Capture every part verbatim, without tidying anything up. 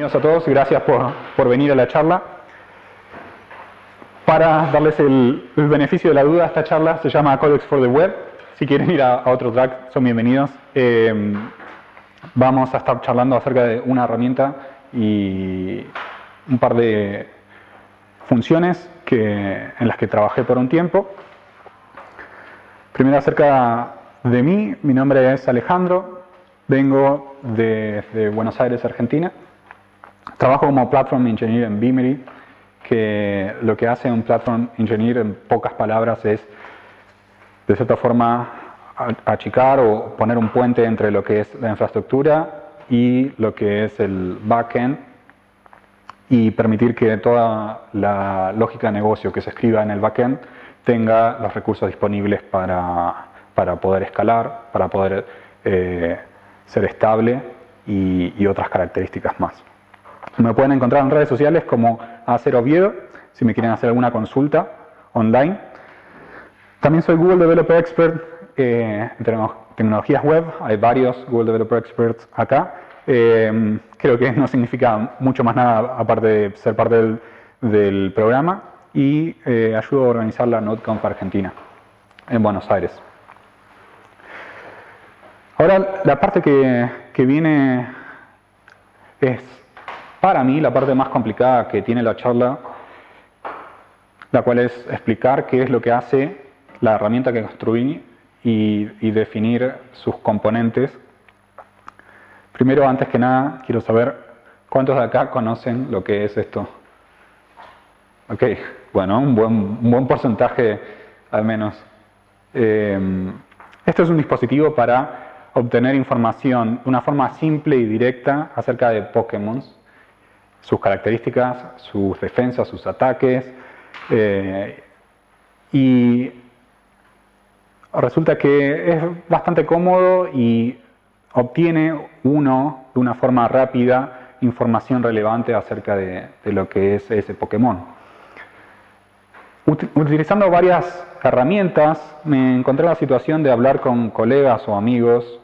Bienvenidos a todos, gracias por, por venir a la charla. Para darles el, el beneficio de la duda, esta charla se llama Codex for the Web. Si quieren ir a, a otro track, son bienvenidos. Eh, vamos a estar charlando acerca de una herramienta y un par de funciones que, en las que trabajé por un tiempo. Primero acerca de mí, mi nombre es Alejandro, vengo de, de Buenos Aires, Argentina. Trabajo como Platform Engineer en Beamery, que lo que hace un Platform Engineer en pocas palabras es, de cierta forma, achicar o poner un puente entre lo que es la infraestructura y lo que es el backend y permitir que toda la lógica de negocio que se escriba en el backend tenga los recursos disponibles para, para poder escalar, para poder eh, ser estable y, y otras características más. Me pueden encontrar en redes sociales como Acer Oviedo, si me quieren hacer alguna consulta online. También soy Google Developer Expert eh, en tecnologías web. Hay varios Google Developer Experts acá. Eh, creo que no significa mucho más nada aparte de ser parte del, del programa. Y eh, ayudo a organizar la NodeConf Argentina en Buenos Aires. Ahora, la parte que, que viene es, para mí, la parte más complicada que tiene la charla, la cual es explicar qué es lo que hace la herramienta que construí y, y definir sus componentes. Primero, antes que nada, quiero saber cuántos de acá conocen lo que es esto. Ok, bueno, un buen, un buen porcentaje al menos. Eh, esto es un dispositivo para obtener información de una forma simple y directa acerca de Pokémon, sus características, sus defensas, sus ataques. Eh, y resulta que es bastante cómodo y obtiene uno de una forma rápida información relevante acerca de, de lo que es ese Pokémon. Utilizando varias herramientas, me encontré en la situación de hablar con colegas o amigos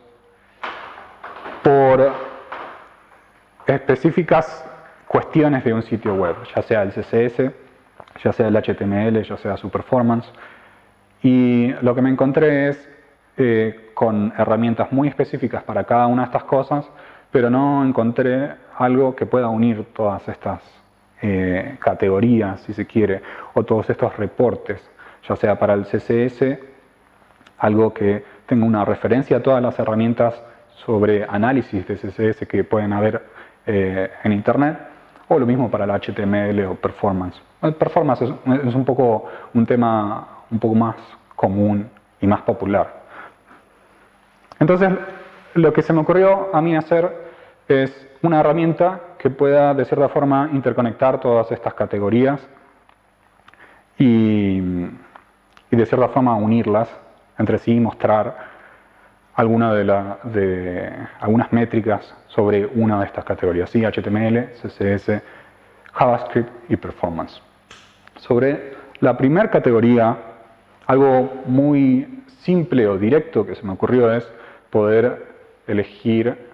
por específicas cuestiones de un sitio web, ya sea el C S S, ya sea el H T M L, ya sea su performance. Y lo que me encontré es eh, con herramientas muy específicas para cada una de estas cosas, pero no encontré algo que pueda unir todas estas Eh, categorías, si se quiere, o todos estos reportes, ya sea para el C S S, algo que tenga una referencia a todas las herramientas sobre análisis de C S S que pueden haber eh, en Internet, o lo mismo para el H T M L o performance. El performance es, es un poco un tema un poco más común y más popular. Entonces, lo que se me ocurrió a mí hacer es una herramienta que pueda de cierta forma interconectar todas estas categorías y, y de cierta forma unirlas entre sí y mostrar alguna de la, de, algunas métricas sobre una de estas categorías, ¿sí? H T M L, C S S, JavaScript y Performance. Sobre la primera categoría, algo muy simple o directo que se me ocurrió es poder elegir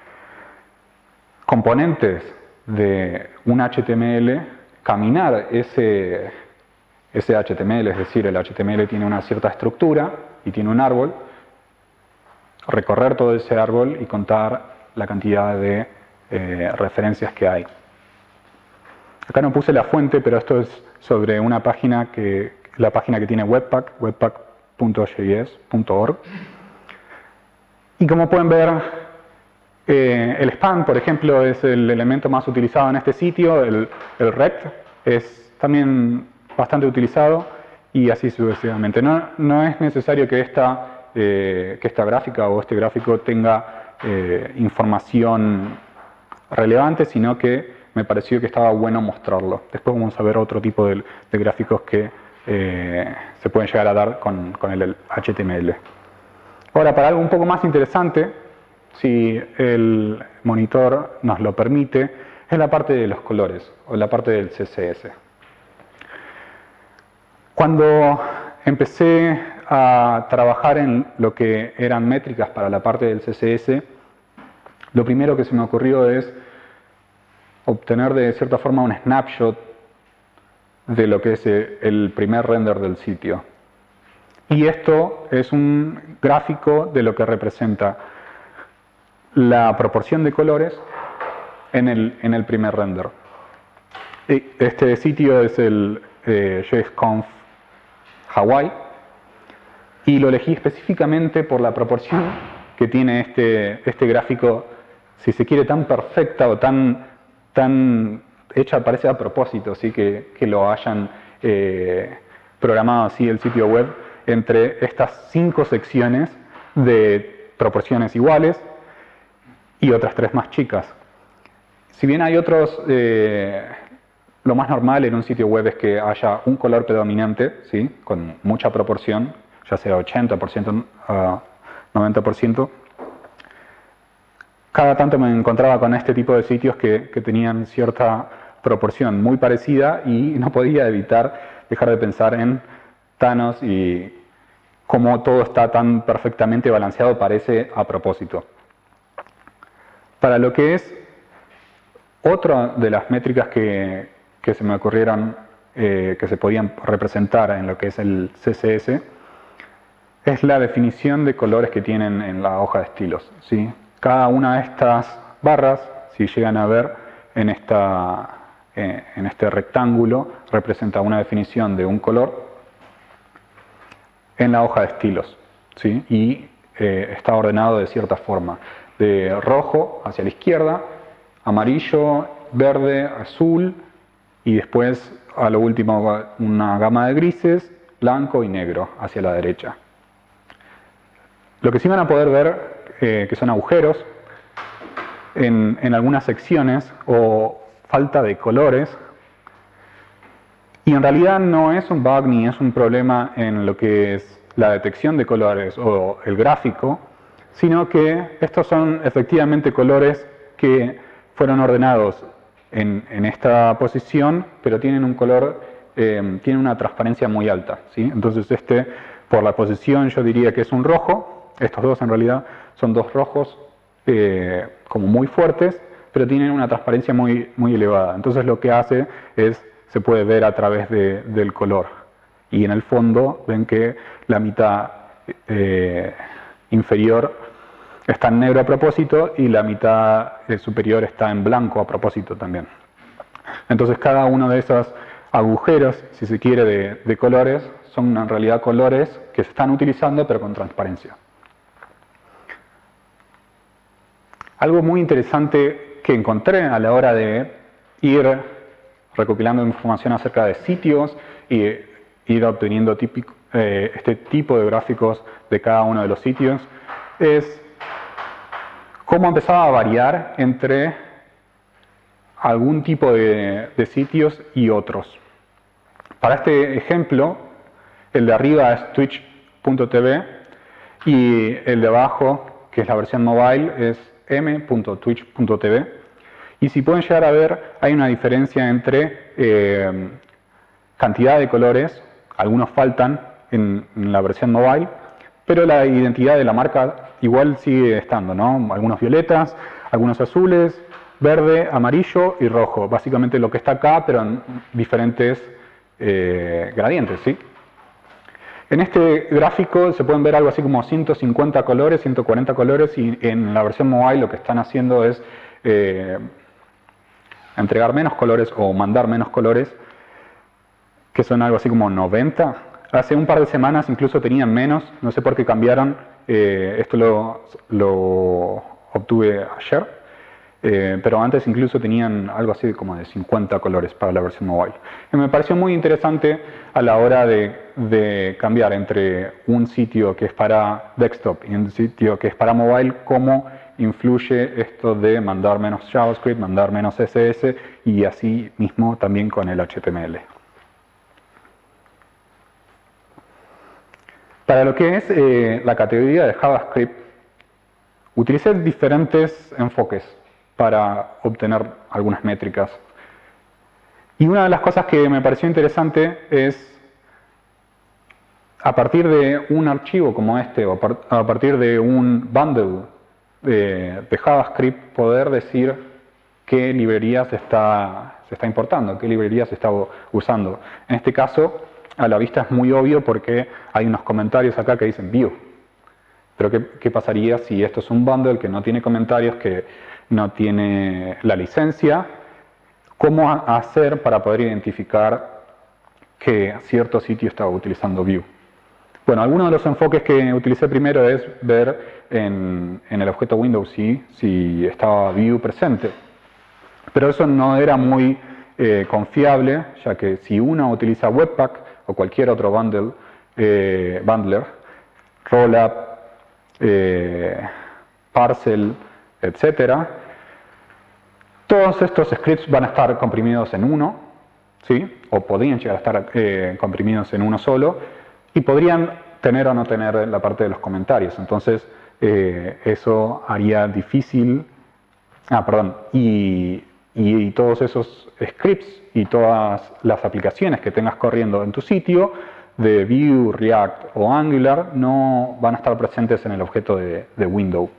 componentes de un H T M L, caminar ese, ese H T M L, es decir, el H T M L tiene una cierta estructura y tiene un árbol, recorrer todo ese árbol y contar la cantidad de eh, referencias que hay. Acá no puse la fuente, pero esto es sobre una página que, la página que tiene Webpack, webpack punto js punto org. Y como pueden ver, Eh, el span, por ejemplo, es el elemento más utilizado en este sitio, el, el rect es también bastante utilizado y así sucesivamente. No, no es necesario que esta, eh, que esta gráfica o este gráfico tenga eh, información relevante, sino que me pareció que estaba bueno mostrarlo. Después vamos a ver otro tipo de, de gráficos que eh, se pueden llegar a dar con, con el, el H T M L. Ahora, para algo un poco más interesante, si el monitor nos lo permite, es la parte de los colores, o la parte del C S S. Cuando empecé a trabajar en lo que eran métricas para la parte del C S S, lo primero que se me ocurrió es, obtener de cierta forma un snapshot de lo que es el primer render del sitio. Y esto es un gráfico de lo que representa la proporción de colores en el, en el primer render. Este sitio es el eh, JSConf Hawaii y lo elegí específicamente por la proporción que tiene este, este gráfico, si se quiere, tan perfecta o tan, tan hecha, parece a propósito, ¿sí? que, que lo hayan eh, programado así el sitio web entre estas cinco secciones de proporciones iguales y otras tres más chicas. Si bien hay otros, eh, lo más normal en un sitio web es que haya un color predominante, ¿sí? Con mucha proporción, ya sea ochenta por ciento a noventa por ciento. Cada tanto me encontraba con este tipo de sitios que, que tenían cierta proporción muy parecida y no podía evitar dejar de pensar en Thanos y cómo todo está tan perfectamente balanceado, parece a propósito. Para lo que es otra de las métricas que, que se me ocurrieron eh, que se podían representar en lo que es el C S S es la definición de colores que tienen en la hoja de estilos, ¿sí? Cada una de estas barras, si llegan a ver en, esta, eh, en este rectángulo, representa una definición de un color en la hoja de estilos, ¿sí? Y eh, está ordenado de cierta forma, de rojo hacia la izquierda, amarillo, verde, azul y después a lo último una gama de grises, blanco y negro hacia la derecha. Lo que sí van a poder ver eh, que son agujeros en, en algunas secciones o falta de colores. Y en realidad no es un bug ni es un problema en lo que es la detección de colores o el gráfico, sino que estos son efectivamente colores que fueron ordenados en, en esta posición, pero tienen un color, eh, tienen una transparencia muy alta, ¿sí? Entonces este, por la posición yo diría que es un rojo. Estos dos en realidad son dos rojos eh, como muy fuertes, pero tienen una transparencia muy, muy elevada. Entonces lo que hace es, se puede ver a través de, del color. Y en el fondo ven que la mitad eh, inferior está en negro a propósito y la mitad eh, superior está en blanco a propósito también. Entonces cada uno de esos agujeros, si se quiere, de, de colores, son en realidad colores que se están utilizando pero con transparencia. Algo muy interesante que encontré a la hora de ir recopilando información acerca de sitios y ir obteniendo típico, eh, este tipo de gráficos de cada uno de los sitios es cómo empezaba a variar entre algún tipo de, de sitios y otros. Para este ejemplo, el de arriba es twitch punto t v y el de abajo, que es la versión mobile, es m punto twitch punto t v. Y si pueden llegar a ver, hay una diferencia entre eh, cantidad de colores, algunos faltan en, en la versión mobile, pero la identidad de la marca igual sigue estando, ¿no? Algunos violetas, algunos azules, verde, amarillo y rojo. Básicamente lo que está acá, pero en diferentes eh, gradientes, ¿sí? En este gráfico se pueden ver algo así como ciento cincuenta colores, ciento cuarenta colores, y en la versión mobile lo que están haciendo es eh, entregar menos colores o mandar menos colores, que son algo así como noventa. Hace un par de semanas incluso tenían menos, no sé por qué cambiaron, eh, esto lo, lo obtuve ayer. Eh, pero antes incluso tenían algo así como de cincuenta colores para la versión mobile. Y me pareció muy interesante a la hora de, de cambiar entre un sitio que es para desktop y un sitio que es para mobile, cómo influye esto de mandar menos JavaScript, mandar menos C S S y así mismo también con el H T M L. Para lo que es eh, la categoría de JavaScript, utilicé diferentes enfoques para obtener algunas métricas. Y una de las cosas que me pareció interesante es, a partir de un archivo como este, o a partir de un bundle de, de JavaScript, poder decir qué librerías se está, se está importando, qué librerías se está usando. En este caso, a la vista es muy obvio porque hay unos comentarios acá que dicen Vue. Pero ¿qué, qué pasaría si esto es un bundle que no tiene comentarios, que no tiene la licencia? ¿Cómo hacer para poder identificar que cierto sitio está utilizando Vue? Bueno, algunos de los enfoques que utilicé primero es ver en, en el objeto Windows si, si estaba Vue presente. Pero eso no era muy eh, confiable, ya que si uno utiliza Webpack o cualquier otro bundle, eh, bundler, Rollup, eh, Parcel, etcétera, todos estos scripts van a estar comprimidos en uno, ¿sí? O podrían llegar a estar eh, comprimidos en uno solo, y podrían tener o no tener la parte de los comentarios. Entonces, eh, eso haría difícil... Ah, perdón. Y, y, y todos esos scripts y todas las aplicaciones que tengas corriendo en tu sitio, de Vue, React o Angular, no van a estar presentes en el objeto de, de Windows.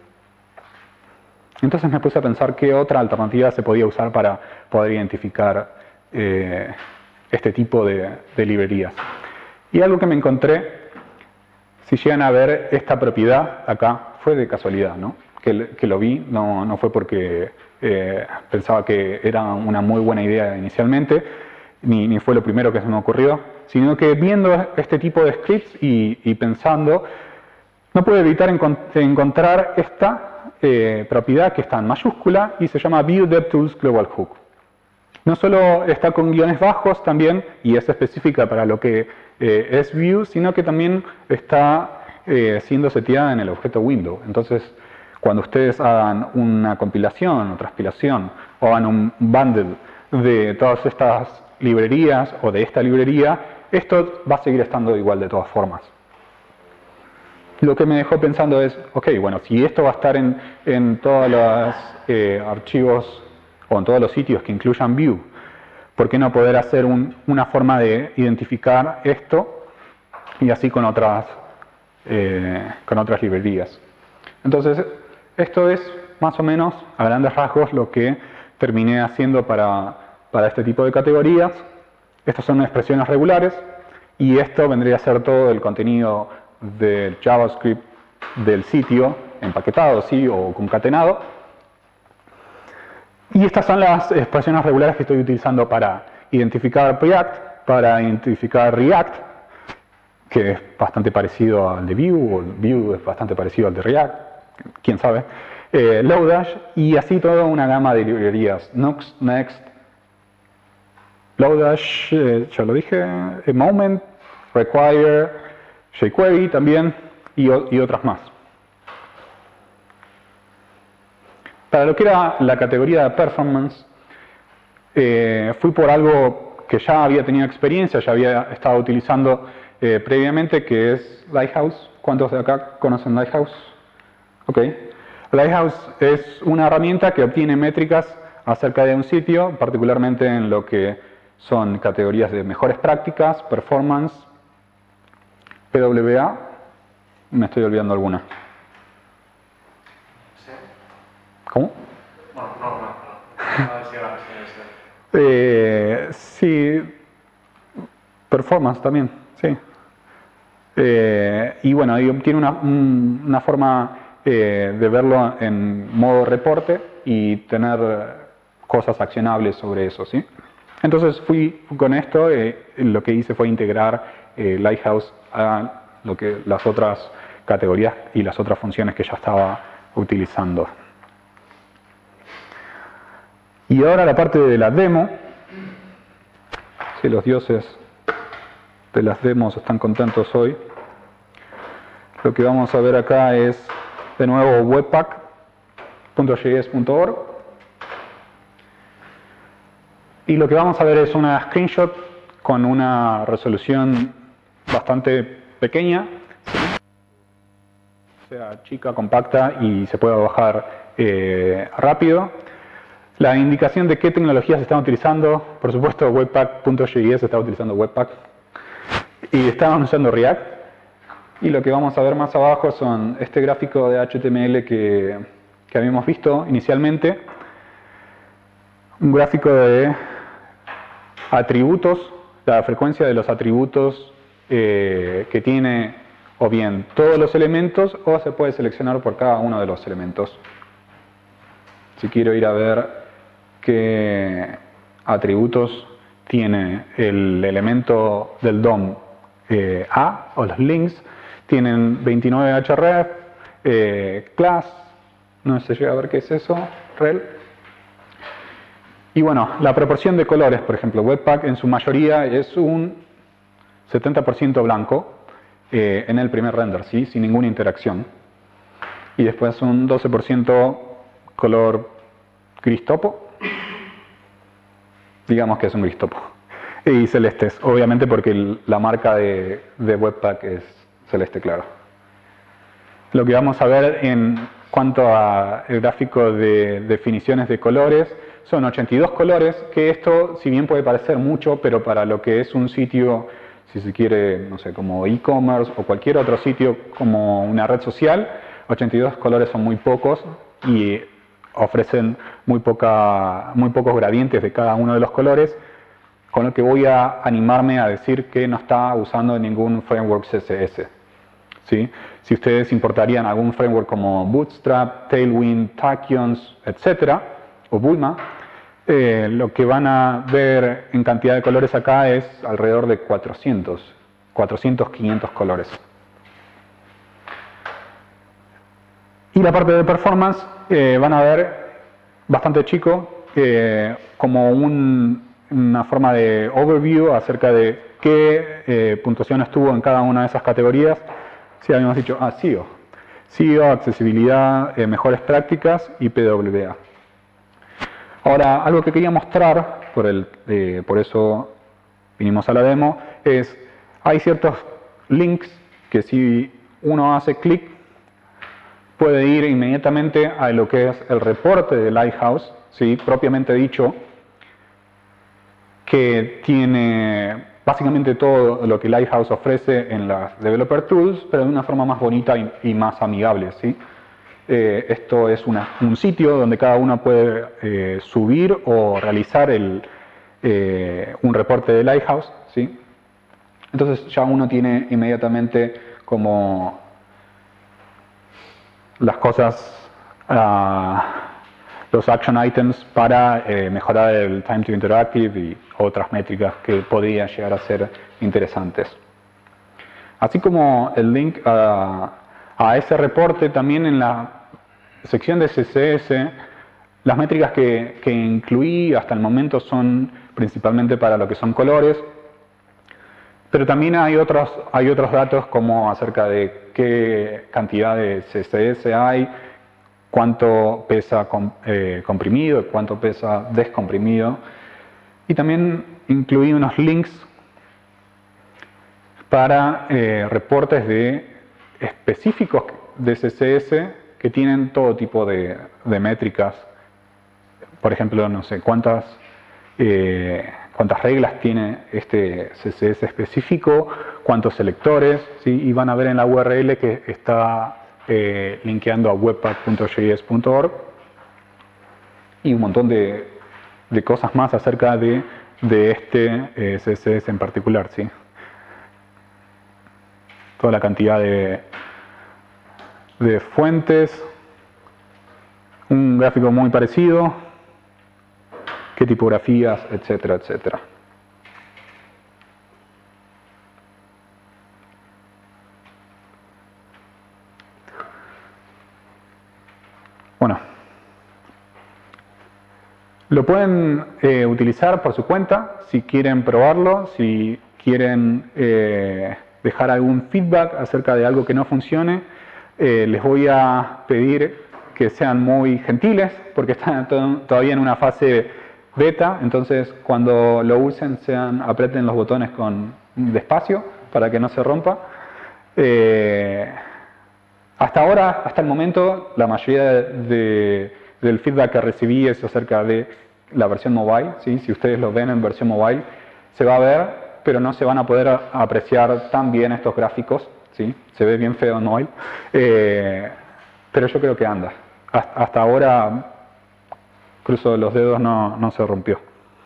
Entonces me puse a pensar qué otra alternativa se podía usar para poder identificar eh, este tipo de, de librerías. Y algo que me encontré, si llegan a ver esta propiedad acá, fue de casualidad, ¿no? Que, que lo vi, no, no fue porque eh, pensaba que era una muy buena idea inicialmente, ni, ni fue lo primero que se me ocurrió, sino que viendo este tipo de scripts y, y pensando, no pude evitar encont encontrar esta eh, propiedad que está en mayúscula y se llama Vue DevTools Global Hook. No solo está con guiones bajos también, y es específica para lo que eh, es Vue, sino que también está eh, siendo seteada en el objeto Windows. Entonces, cuando ustedes hagan una compilación o transpilación o hagan un bundle de todas estas librerías o de esta librería, esto va a seguir estando igual de todas formas. Lo que me dejó pensando es, ok, bueno, si esto va a estar en, en todos los eh, archivos o en todos los sitios que incluyan Vue, ¿por qué no poder hacer un, una forma de identificar esto y así con otras, eh, con otras librerías? Entonces, esto es más o menos, a grandes rasgos, lo que terminé haciendo para, para este tipo de categorías. Estas son expresiones regulares y esto vendría a ser todo el contenido del JavaScript del sitio, empaquetado, ¿sí? O concatenado. Y estas son las expresiones regulares que estoy utilizando para identificar Preact, para identificar React, que es bastante parecido al de Vue, o Vue es bastante parecido al de React, quién sabe, eh, Lodash, y así toda una gama de librerías, Nux, Next, Lodash, eh, ya lo dije, Moment, Require, jQuery también, y, y otras más. Para lo que era la categoría de performance, eh, fui por algo que ya había tenido experiencia, ya había estado utilizando eh, previamente, que es Lighthouse. ¿Cuántos de acá conocen Lighthouse? Ok. Lighthouse es una herramienta que obtiene métricas acerca de un sitio, particularmente en lo que son categorías de mejores prácticas, performance, P W A, me estoy olvidando alguna. ¿Sí? ¿Cómo? No, no, no. no. A ver si ahora sí, eh, sí, performance también, sí. Eh, y bueno, tiene una, un, una forma eh, de verlo en modo reporte y tener cosas accionables sobre eso, ¿sí? Entonces fui con esto, eh, lo que hice fue integrar eh, Lighthouse a lo que las otras categorías y las otras funciones que ya estaba utilizando. Y ahora la parte de la demo. Si los dioses de las demos están contentos hoy. Lo que vamos a ver acá es de nuevo webpack punto js punto org. Y lo que vamos a ver es una screenshot con una resolución bastante pequeña, o sea, chica, compacta y se puede bajar eh, rápido. La indicación de qué tecnologías se están utilizando, por supuesto webpack punto js está utilizando Webpack y estaban usando React. Y lo que vamos a ver más abajo son este gráfico de H T M L que, que habíamos visto inicialmente. un gráfico de atributos, la frecuencia de los atributos eh, que tiene o bien todos los elementos o se puede seleccionar por cada uno de los elementos. Si quiero ir a ver qué atributos tiene el elemento del D O M eh, A o los links, tienen veintinueve href, eh, class, no se llega a ver qué es eso, rel. Y bueno, la proporción de colores, por ejemplo, Webpack en su mayoría es un setenta por ciento blanco eh, en el primer render, ¿sí? Sin ninguna interacción. Y después un doce por ciento color gris topo. Digamos que es un gris topo. Y celestes, obviamente porque el, la marca de, de Webpack es celeste claro. Lo que vamos a ver en cuanto al gráfico de definiciones de colores son ochenta y dos colores, que esto si bien puede parecer mucho, pero para lo que es un sitio, si se quiere, no sé, como e-commerce o cualquier otro sitio como una red social, ochenta y dos colores son muy pocos y ofrecen muy, poca, muy pocos gradientes de cada uno de los colores, con lo que voy a animarme a decir que no está usando ningún framework C S S. ¿Sí? Si ustedes importarían algún framework como Bootstrap, Tailwind, Tachyons, etcétera, o Bulma, eh, lo que van a ver en cantidad de colores acá es alrededor de cuatrocientos, cuatrocientos, quinientos colores. Y la parte de performance eh, van a ver bastante chico, eh, como un, una forma de overview acerca de qué eh, puntuación estuvo en cada una de esas categorías. Si habíamos dicho, ah, S E O. S E O, accesibilidad, eh, mejores prácticas y P W A. Ahora, algo que quería mostrar, por, el, eh, por eso vinimos a la demo, es, hay ciertos links que si uno hace clic, puede ir inmediatamente a lo que es el reporte de Lighthouse, ¿sí? Propiamente dicho, que tiene básicamente todo lo que Lighthouse ofrece en las Developer Tools, pero de una forma más bonita y, y más amigable, ¿sí? Eh, esto es una, un sitio donde cada uno puede eh, subir o realizar el, eh, un reporte de Lighthouse, ¿sí? Entonces ya uno tiene inmediatamente como las cosas, uh, los action items para eh, mejorar el time to interactive y otras métricas que podrían llegar a ser interesantes. Así como el link a, a ese reporte, también en la sección de C S S, las métricas que, que incluí hasta el momento son principalmente para lo que son colores, pero también hay otros, hay otros datos como acerca de qué cantidad de C S S hay, cuánto pesa eh, comprimido, cuánto pesa descomprimido. Y también incluí unos links para eh, reportes de específicos de C S S que tienen todo tipo de, de métricas. Por ejemplo, no sé cuántas, eh, cuántas reglas tiene este C S S específico, cuántos selectores, ¿sí? Y van a ver en la U R L que está eh, linkeando a webpack punto j s punto org y un montón de, de cosas más acerca de, de este eh, C S S en particular, ¿sí? Toda la cantidad de, de fuentes, un gráfico muy parecido, qué tipografías, etcétera, etcétera. Bueno, lo pueden eh, utilizar por su cuenta si quieren probarlo, si quieren eh, dejar algún feedback acerca de algo que no funcione. Eh, les voy a pedir que sean muy gentiles porque están to todavía en una fase beta, entonces cuando lo usen sean, aprieten los botones con despacio para que no se rompa. Eh, hasta ahora, hasta el momento, la mayoría de, de, del feedback que recibí es acerca de la versión mobile, ¿sí? Si ustedes lo ven en versión mobile se va a ver, pero no se van a poder apreciar tan bien estos gráficos, ¿sí? Se ve bien feo en mobile, eh, pero yo creo que anda. Hasta ahora cruzo los dedos, no, no se rompió.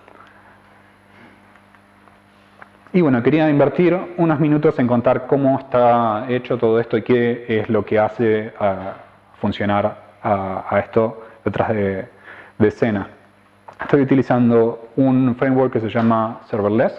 Y bueno, quería invertir unos minutos en contar cómo está hecho todo esto y qué es lo que hace a funcionar a, a esto detrás de, de escena. Estoy utilizando un framework que se llama Serverless,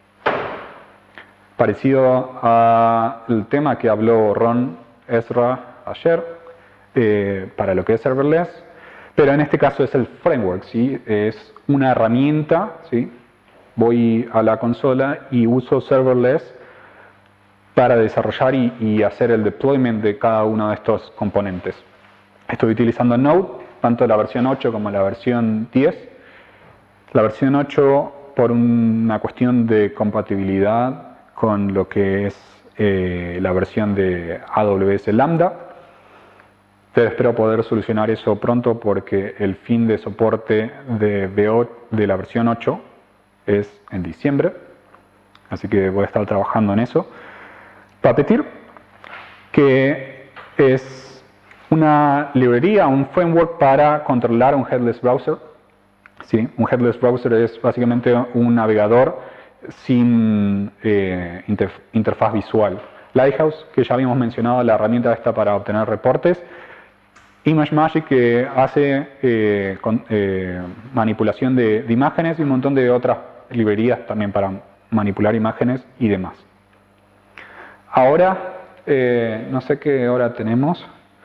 parecido al tema que habló Ron Ezra ayer, eh, para lo que es Serverless, pero en este caso es el framework, ¿sí? Es una herramienta, ¿sí? Voy a la consola y uso Serverless para desarrollar y, y hacer el deployment de cada uno de estos componentes. Estoy utilizando Node, tanto la versión ocho como la versión diez. La versión ocho por una cuestión de compatibilidad con lo que es eh, la versión de A W S Lambda. Pero espero poder solucionar eso pronto porque el fin de soporte de, de la versión ocho es en diciembre, así que voy a estar trabajando en eso. Puppeteer, que es una librería, un framework para controlar un headless browser. ¿Sí? Un headless browser es básicamente un navegador sin eh, interf interfaz visual. Lighthouse, que ya habíamos mencionado, la herramienta esta para obtener reportes. ImageMagick, que hace eh, con, eh, manipulación de, de imágenes y un montón de otras librerías también para manipular imágenes y demás. Ahora, eh, no sé qué hora tenemos.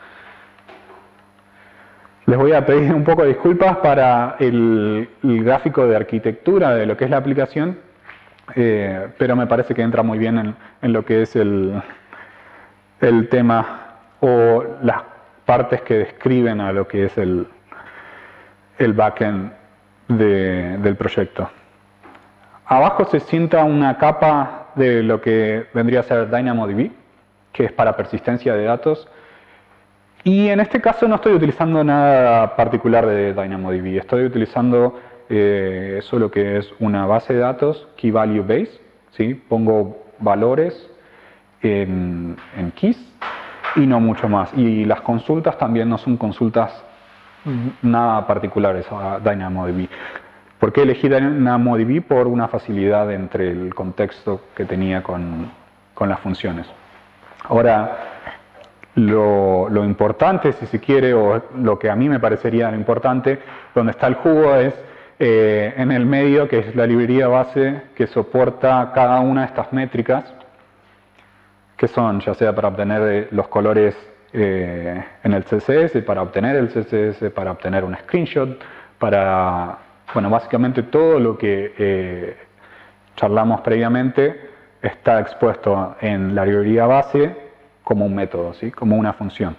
Les voy a pedir un poco de disculpas para el, el gráfico de arquitectura de lo que es la aplicación, eh, pero me parece que entra muy bien en, en lo que es el, el tema o las partes que describen a lo que es el, el backend de, del proyecto. Abajo se sienta una capa de lo que vendría a ser DynamoDB, que es para persistencia de datos. Y en este caso no estoy utilizando nada particular de DynamoDB. Estoy utilizando eh, solo que es una base de datos, Key Value Base. ¿Sí? Pongo valores en, en keys y no mucho más. Y las consultas también no son consultas nada particulares a DynamoDB. ¿Por qué elegí DynamoDB? Por una facilidad entre el contexto que tenía con, con las funciones. Ahora, lo, lo importante, si se quiere, o lo que a mí me parecería lo importante, donde está el jugo es eh, en el medio, que es la librería base que soporta cada una de estas métricas, que son ya sea para obtener los colores eh, en el C S S, para obtener el C S S, para obtener un screenshot, para... Bueno, básicamente todo lo que eh, charlamos previamente está expuesto en la librería base como un método, ¿sí? Como una función.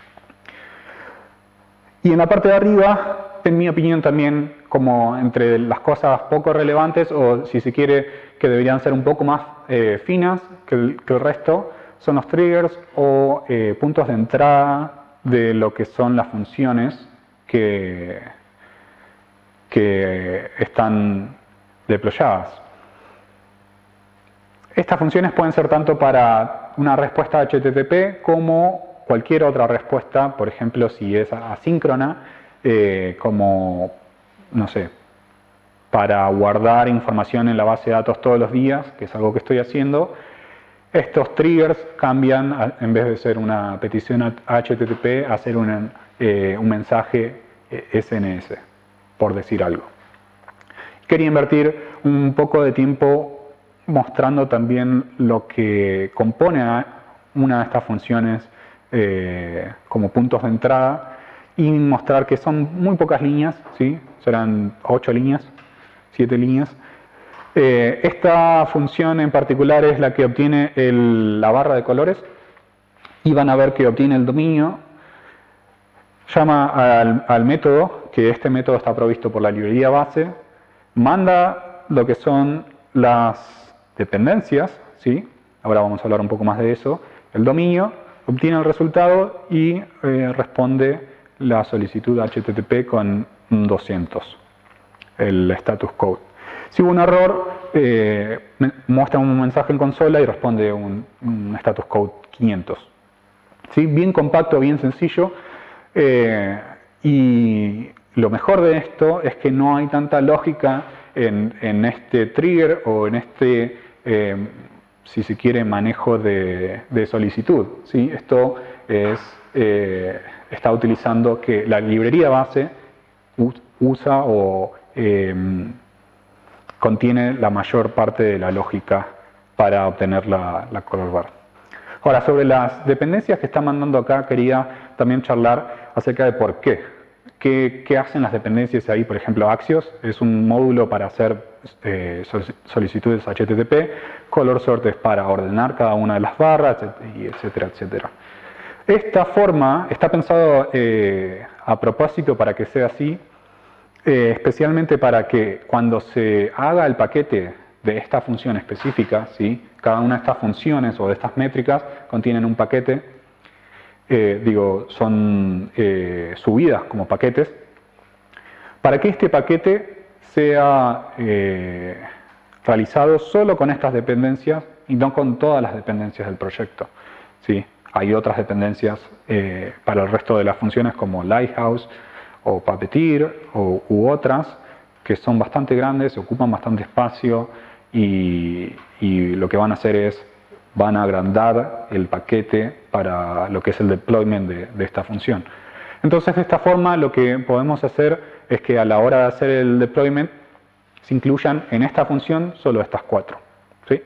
Y en la parte de arriba, en mi opinión también, como entre las cosas poco relevantes, o si se quiere que deberían ser un poco más eh, finas que el, que el resto, son los triggers o eh, puntos de entrada de lo que son las funciones que... que están deployadas. Estas funciones pueden ser tanto para una respuesta H T T P como cualquier otra respuesta, por ejemplo, si es asíncrona, eh, como, no sé, para guardar información en la base de datos todos los días, que es algo que estoy haciendo. Estos triggers cambian, en vez de ser una petición H T T P, a ser una, eh, un mensaje S N S. Por decir algo. Quería invertir un poco de tiempo mostrando también lo que compone a una de estas funciones eh, como puntos de entrada y mostrar que son muy pocas líneas, ¿sí? Serán ocho líneas, siete líneas. Eh, esta función en particular es la que obtiene el, la barra de colores y van a ver que obtiene el dominio. Llama al, al método, que este método está provisto por la librería base, manda lo que son las dependencias, ¿sí? Ahora vamos a hablar un poco más de eso, el dominio, obtiene el resultado y eh, responde la solicitud H T T P con doscientos, el status code. Si hubo un error, eh, muestra un mensaje en consola y responde un, un status code quinientos. ¿Sí? Bien compacto, bien sencillo. Eh, y lo mejor de esto es que no hay tanta lógica en, en este trigger o en este, eh, si se quiere, manejo de, de solicitud, ¿sí? Esto es, eh, está utilizando que la librería base usa o eh, contiene la mayor parte de la lógica para obtener la, la color bar. Ahora, sobre las dependencias que está mandando acá, quería también charlar acerca de por qué. ¿Qué, qué hacen las dependencias ahí? Por ejemplo, Axios es un módulo para hacer eh, solicitudes H T T P, Color Sort es para ordenar cada una de las barras, y etcétera, etcétera. Esta forma está pensado eh, a propósito para que sea así, eh, especialmente para que cuando se haga el paquete de esta función específica, ¿sí? Cada una de estas funciones o de estas métricas contienen un paquete, eh, digo, son eh, subidas como paquetes, para que este paquete sea eh, realizado solo con estas dependencias y no con todas las dependencias del proyecto, ¿sí? Hay otras dependencias eh, para el resto de las funciones como Lighthouse o Puppeteer o, u otras que son bastante grandes, ocupan bastante espacio y, y lo que van a hacer es van a agrandar el paquete para lo que es el deployment de, de esta función. Entonces, de esta forma lo que podemos hacer es que a la hora de hacer el deployment se incluyan en esta función solo estas cuatro, ¿sí?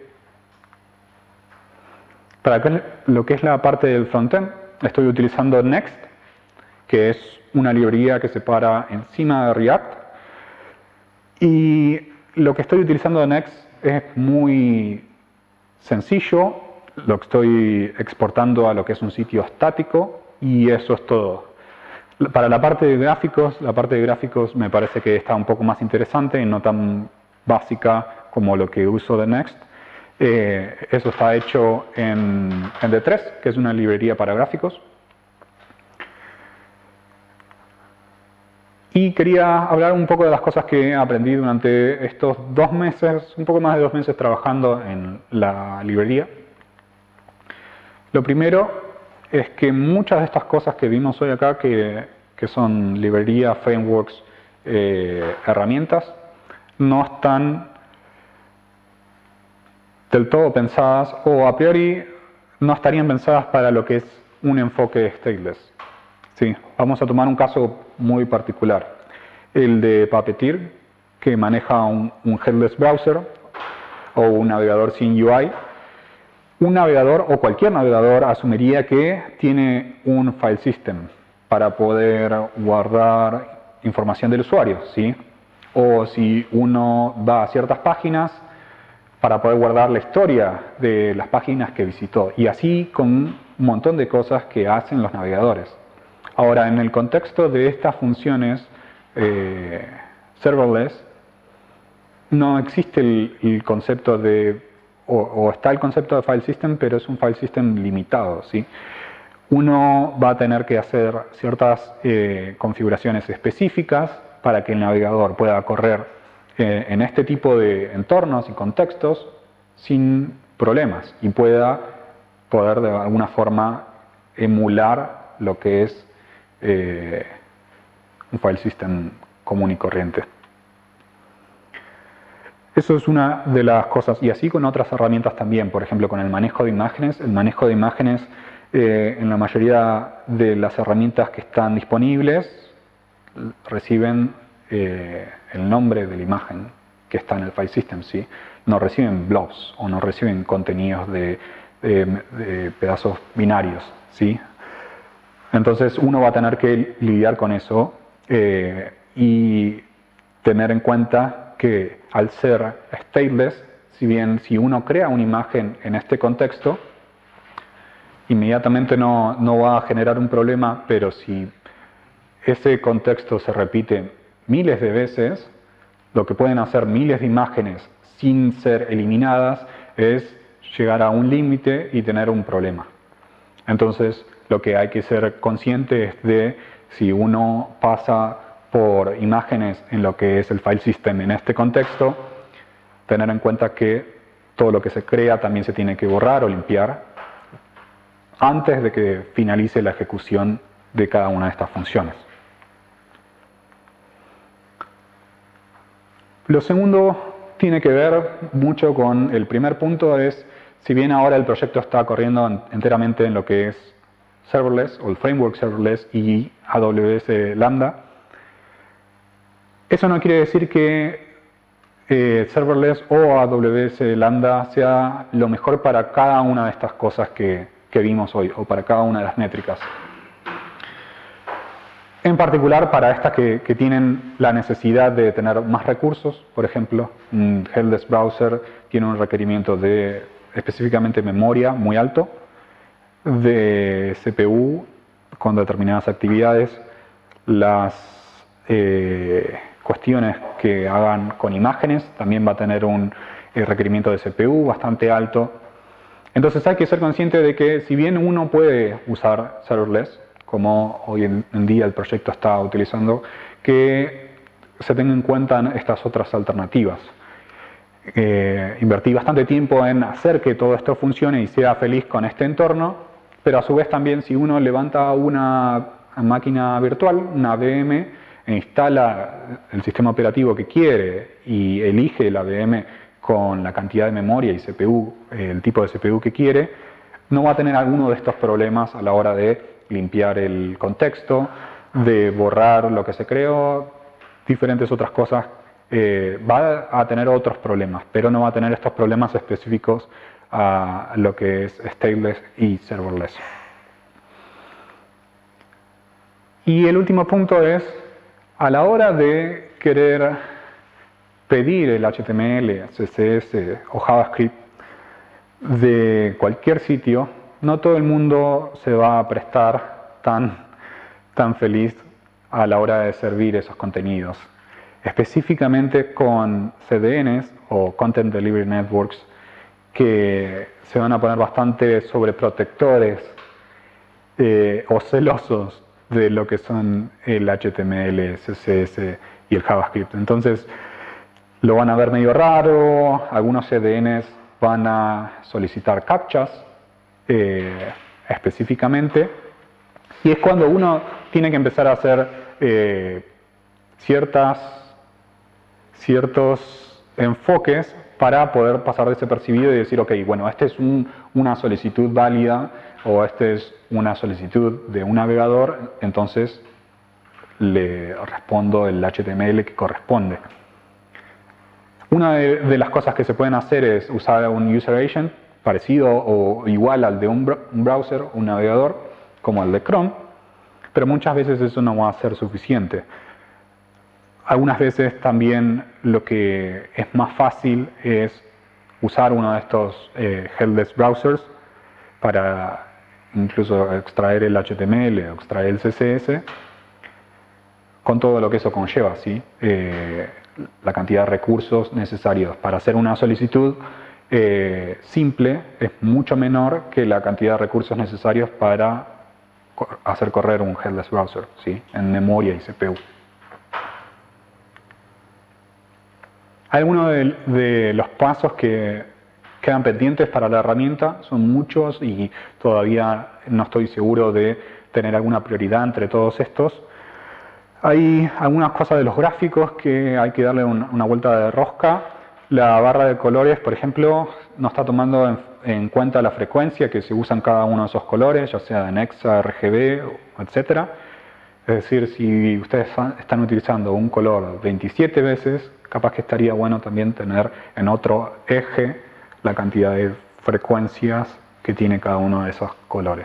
Para lo que es la parte del frontend, estoy utilizando Next, que es una librería que se para encima de React. Y lo que estoy utilizando de Next es muy sencillo, lo estoy exportando a lo que es un sitio estático y eso es todo. Para la parte de gráficos, la parte de gráficos me parece que está un poco más interesante y no tan básica como lo que uso de Next. Eh, eso está hecho en, en D tres, que es una librería para gráficos. Y quería hablar un poco de las cosas que aprendí durante estos dos meses, un poco más de dos meses trabajando en la librería. Lo primero es que muchas de estas cosas que vimos hoy acá, que, que son librería, frameworks, eh, herramientas, no están del todo pensadas o a priori no estarían pensadas para lo que es un enfoque stateless. Sí, vamos a tomar un caso muy particular, el de Puppeteer, que maneja un, un headless browser o un navegador sin U I. Un navegador o cualquier navegador asumiría que tiene un file system para poder guardar información del usuario, ¿sí? O si uno va a ciertas páginas, para poder guardar la historia de las páginas que visitó. Y así con un montón de cosas que hacen los navegadores. Ahora, en el contexto de estas funciones eh, serverless, no existe el, el concepto de, o, o está el concepto de file system, pero es un file system limitado, ¿sí? Uno va a tener que hacer ciertas eh, configuraciones específicas para que el navegador pueda correr eh, en este tipo de entornos y contextos sin problemas y pueda poder de alguna forma emular lo que es eh, un file system común y corriente. Eso es una de las cosas, y así con otras herramientas también, por ejemplo con el manejo de imágenes. El manejo de imágenes eh, en la mayoría de las herramientas que están disponibles reciben eh, el nombre de la imagen que está en el file system, ¿sí? No reciben blobs o no reciben contenidos de, de, de pedazos binarios, ¿sí? Entonces uno va a tener que lidiar con eso eh, y tener en cuenta que al ser stateless, si bien si uno crea una imagen en este contexto, inmediatamente no, no va a generar un problema, pero si ese contexto se repite miles de veces, lo que pueden hacer miles de imágenes sin ser eliminadas es llegar a un límite y tener un problema. Entonces, lo que hay que ser consciente es de si uno pasa por imágenes en lo que es el file system en este contexto, tener en cuenta que todo lo que se crea también se tiene que borrar o limpiar antes de que finalice la ejecución de cada una de estas funciones. Lo segundo tiene que ver mucho con el primer punto, es si bien ahora el proyecto está corriendo enteramente en lo que es serverless o el framework serverless y A W S Lambda, eso no quiere decir que eh, serverless o A W S Lambda sea lo mejor para cada una de estas cosas que, que vimos hoy o para cada una de las métricas. En particular para estas que, que tienen la necesidad de tener más recursos, por ejemplo, un headless browser tiene un requerimiento de específicamente memoria muy alto, de C P U con determinadas actividades, las eh, cuestiones que hagan con imágenes también va a tener un eh, requerimiento de C P U bastante alto. Entonces hay que ser consciente de que si bien uno puede usar serverless, como hoy en día el proyecto está utilizando, que se tengan en cuenta estas otras alternativas. Eh, invertí bastante tiempo en hacer que todo esto funcione y sea feliz con este entorno, pero a su vez también si uno levanta una máquina virtual, una V M, e instala el sistema operativo que quiere y elige la V M con la cantidad de memoria y C P U, el tipo de C P U que quiere, no va a tener alguno de estos problemas a la hora de limpiar el contexto, de borrar lo que se creó, diferentes otras cosas. Eh, va a tener otros problemas, pero no va a tener estos problemas específicos a lo que es stateless y serverless. Y el último punto es, a la hora de querer pedir el H T M L, C S S o JavaScript de cualquier sitio, no todo el mundo se va a prestar tan, tan feliz a la hora de servir esos contenidos. Específicamente con C D Ns o Content Delivery Networks que se van a poner bastante sobreprotectores eh, o celosos de lo que son el H T M L, C S S y el JavaScript. Entonces lo van a ver medio raro, algunos C D Ns van a solicitar captchas eh, específicamente, y es cuando uno tiene que empezar a hacer eh, ciertas, ciertos enfoques para poder pasar desapercibido y decir, ok, bueno, esta es un, una solicitud válida o esta es una solicitud de un navegador, entonces le respondo el H T M L que corresponde. Una de, de las cosas que se pueden hacer es usar un user agent parecido o igual al de un browser, un navegador, como el de Chrome, pero muchas veces eso no va a ser suficiente. Algunas veces también lo que es más fácil es usar uno de estos eh, headless browsers para incluso extraer el H T M L o extraer el C S S, con todo lo que eso conlleva, ¿sí? Eh, la cantidad de recursos necesarios para hacer una solicitud eh, simple es mucho menor que la cantidad de recursos necesarios para hacer correr un headless browser, ¿sí? En memoria y C P U. Algunos de, de los pasos que quedan pendientes para la herramienta son muchos y todavía no estoy seguro de tener alguna prioridad entre todos estos. Hay algunas cosas de los gráficos que hay que darle un, una vuelta de rosca. La barra de colores, por ejemplo, no está tomando en, en cuenta la frecuencia que se usa en cada uno de esos colores, ya sea en hexa, R G B, etcétera. Es decir, si ustedes están utilizando un color veintisiete veces, capaz que estaría bueno también tener en otro eje la cantidad de frecuencias que tiene cada uno de esos colores.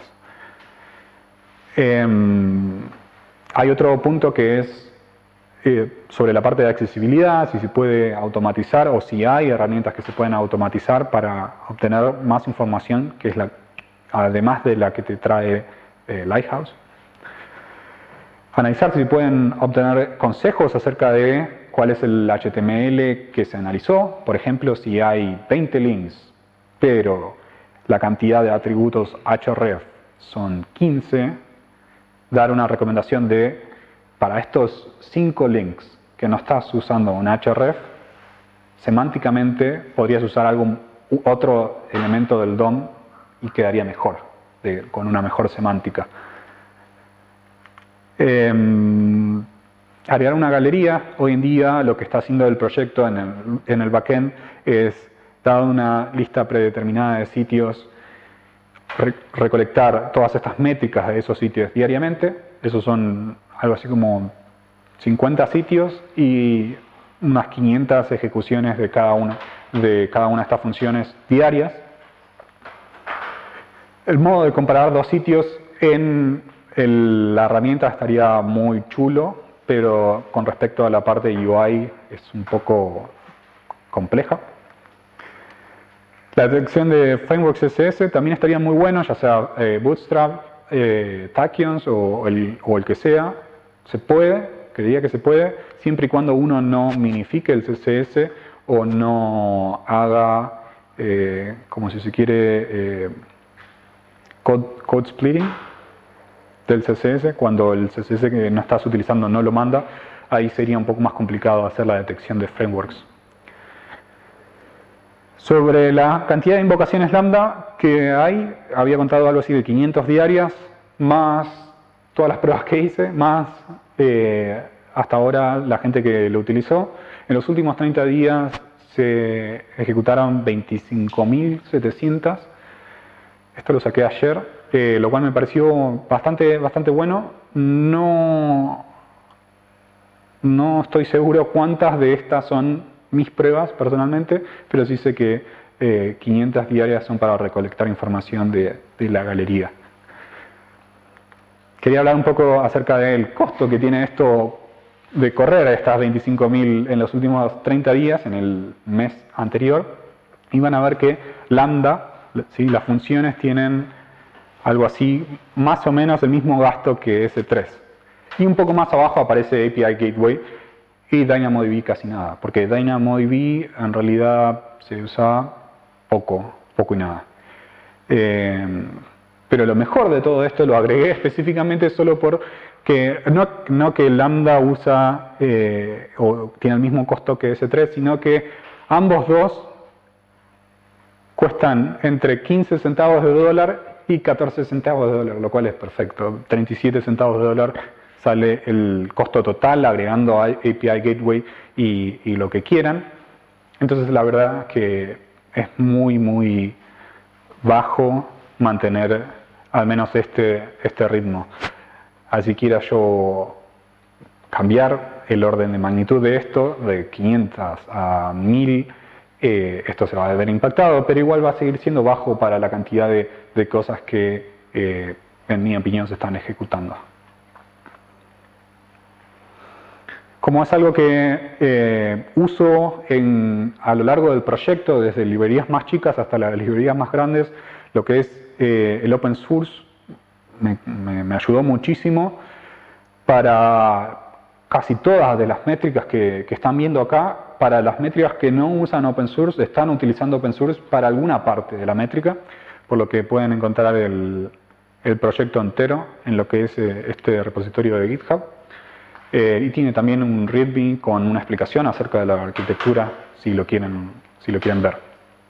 Eh, Hay otro punto que es eh, sobre la parte de accesibilidad, si se puede automatizar o si hay herramientas que se pueden automatizar para obtener más información, que es la, además de la que te trae eh, Lighthouse. Analizar si pueden obtener consejos acerca de cuál es el H T M L que se analizó. Por ejemplo, si hay veinte links, pero la cantidad de atributos href son quince, dar una recomendación de, para estos cinco links que no estás usando un href, semánticamente podrías usar algún otro elemento del D O M y quedaría mejor, de, con una mejor semántica. Eh, agregar una galería. Hoy en día lo que está haciendo el proyecto en el, en el backend es dar una lista predeterminada de sitios, re, recolectar todas estas métricas de esos sitios diariamente. Esos son algo así como cincuenta sitios y unas quinientas ejecuciones de cada una de cada una de estas funciones diarias. El modo de comparar dos sitios en el, la herramienta estaría muy chulo, pero con respecto a la parte de U I es un poco compleja. La detección de frameworks C S S también estaría muy bueno, ya sea eh, Bootstrap, eh, Tachyons o el, o el que sea. Se puede, creería que se puede, siempre y cuando uno no minifique el C S S o no haga, eh, como si se quiere, eh, code, code splitting del C S S. Cuando el C S S que no estás utilizando no lo manda, ahí sería un poco más complicado hacer la detección de frameworks. Sobre la cantidad de invocaciones lambda que hay, había contado algo así de quinientas diarias, más todas las pruebas que hice, más eh, hasta ahora la gente que lo utilizó. En los últimos treinta días se ejecutaron veinticinco mil setecientas. Esto lo saqué ayer, eh, lo cual me pareció bastante, bastante bueno. No, no estoy seguro cuántas de estas son mis pruebas personalmente, pero sí sé que eh, quinientas diarias son para recolectar información de, de la galería. Quería hablar un poco acerca del costo que tiene esto de correr a estas veinticinco mil en los últimos treinta días, en el mes anterior, y van a ver que lambda, ¿sí?, las funciones tienen algo así, más o menos el mismo gasto que S tres. Y un poco más abajo aparece A P I Gateway, y DynamoDB casi nada, porque DynamoDB en realidad se usa poco, poco y nada. Eh, pero lo mejor de todo esto lo agregué específicamente solo porque no, no que Lambda usa eh, o tiene el mismo costo que S tres, sino que ambos dos cuestan entre quince centavos de dólar y catorce centavos de dólar, lo cual es perfecto. treinta y siete centavos de dólar sale el costo total agregando A P I Gateway y, y lo que quieran. Entonces la verdad que es muy muy bajo mantener al menos este, este ritmo. Así quiera yo cambiar el orden de magnitud de esto, de quinientas a mil, eh, esto se va a ver impactado, pero igual va a seguir siendo bajo para la cantidad de, de cosas que eh, en mi opinión se están ejecutando. Como es algo que eh, uso en, a lo largo del proyecto, desde librerías más chicas hasta las librerías más grandes, lo que es eh, el open source me, me, me ayudó muchísimo para casi todas de las métricas que, que están viendo acá. Para las métricas que no usan open source, están utilizando open source para alguna parte de la métrica, por lo que pueden encontrar el, el proyecto entero en lo que es eh, este repositorio de GitHub. Eh, y tiene también un README con una explicación acerca de la arquitectura, si lo quieren, si lo quieren ver.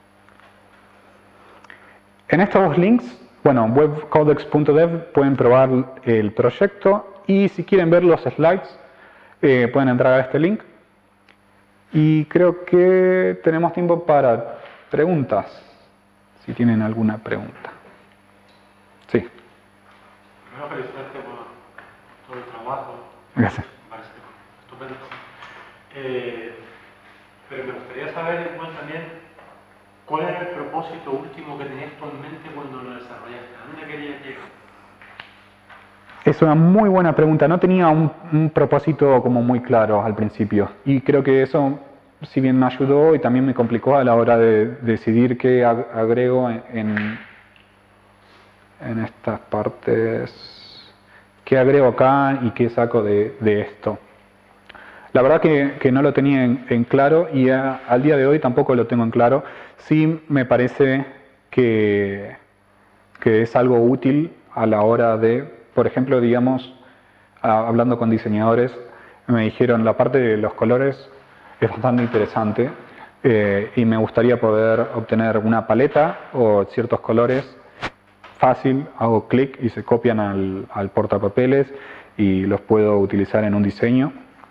En estos dos links, bueno, webcodex punto dev, pueden probar el proyecto, y si quieren ver los slides, eh, pueden entrar a este link. Y creo que tenemos tiempo para preguntas, si tienen alguna pregunta. Sí. Primero felicitarte por todo el trabajo. Gracias. Me parece estupendo. Eh, pero me gustaría saber igual también cuál era el propósito último que tenías tú en mente cuando lo desarrollaste. ¿A dónde querías llegar? Es una muy buena pregunta. No tenía un, un propósito como muy claro al principio. Y creo que eso, si bien me ayudó y también me complicó a la hora de decidir qué ag agrego en, en estas partes. ¿Qué agrego acá y qué saco de, de esto? La verdad que, que no lo tenía en, en claro, y a, al día de hoy tampoco lo tengo en claro. Sí me parece que, que es algo útil a la hora de, por ejemplo, digamos, a, hablando con diseñadores, me dijeron la parte de los colores es bastante interesante eh, y me gustaría poder obtener una paleta o ciertos colores fácil, hago clic y se copian al, al portapapeles y los puedo utilizar en un diseño.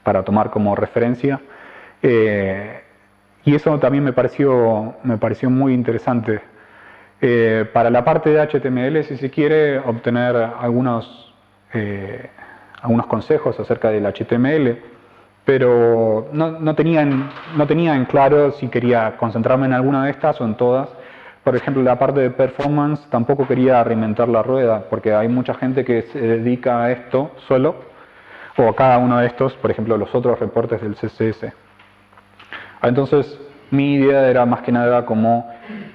para tomar como referencia. Eh, y eso también me pareció, me pareció muy interesante. Eh, para la parte de H T M L, si se quiere obtener algunos, eh, algunos consejos acerca del H T M L, pero no, no, tenía en, no tenía en claro si quería concentrarme en alguna de estas o en todas. Por ejemplo, la parte de performance tampoco quería reinventar la rueda, porque hay mucha gente que se dedica a esto solo, o a cada uno de estos, por ejemplo, los otros reportes del C S S. Entonces, mi idea era más que nada como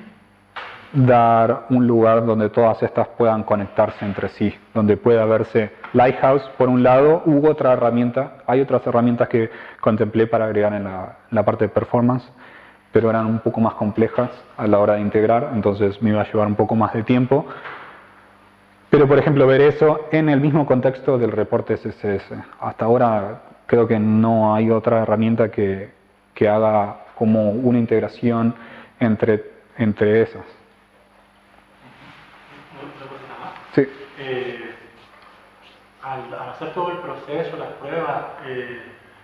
dar un lugar donde todas estas puedan conectarse entre sí, donde pueda verse Lighthouse por un lado u otra herramienta. Hay otras herramientas que contemplé para agregar en la, en la parte de performance, pero eran un poco más complejas a la hora de integrar, entonces me iba a llevar un poco más de tiempo. Pero, por ejemplo, ver eso en el mismo contexto del reporte C S S. Hasta ahora creo que no hay otra herramienta que, que haga como una integración entre, entre esas. Una cosita más. Sí. Eh, al, al hacer todo el proceso, las pruebas, eh,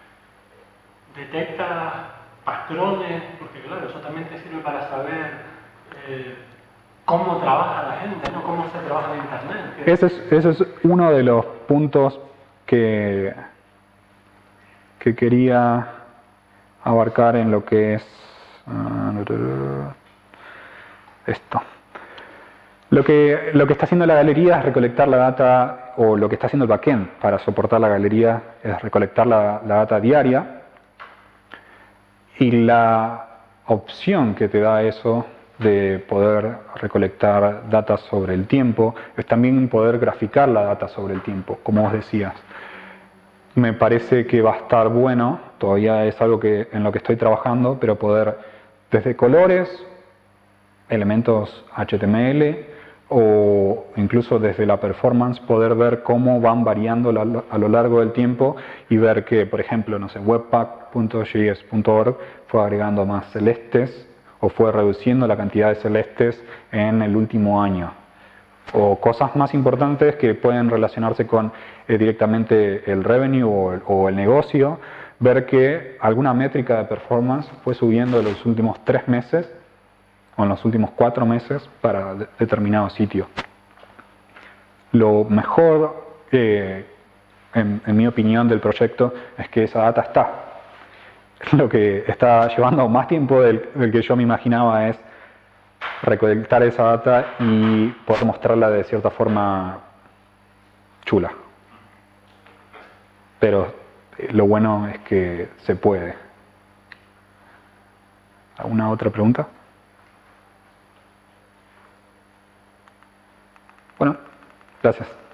detecta patrones, porque claro, eso también te sirve para saber eh, cómo trabaja la gente, ¿no? Cómo se trabaja en Internet. Ese es, ese es uno de los puntos que, que quería abarcar en lo que es uh, esto. Lo que, lo que está haciendo la galería es recolectar la data, o lo que está haciendo el backend para soportar la galería es recolectar la, la data diaria. Y la opción que te da eso de poder recolectar data sobre el tiempo es también poder graficar la data sobre el tiempo, como vos decías. Me parece que va a estar bueno, todavía es algo que, en lo que estoy trabajando, pero poder desde colores, elementos H T M L o incluso desde la performance poder ver cómo van variando la, a lo largo del tiempo y ver que, por ejemplo, no sé, webpack punto j s punto org fue agregando más celestes o fue reduciendo la cantidad de celestes en el último año. O cosas más importantes que pueden relacionarse con eh, directamente el revenue o el, o el negocio, ver que alguna métrica de performance fue subiendo en los últimos tres meses o en los últimos cuatro meses para de, determinado sitio. Lo mejor, eh, en, en mi opinión, del proyecto es que esa data está. Lo que está llevando más tiempo del, del que yo me imaginaba es recolectar esa data y poder mostrarla de cierta forma chula. Pero eh, lo bueno es que se puede. ¿Alguna otra pregunta? Bueno, gracias.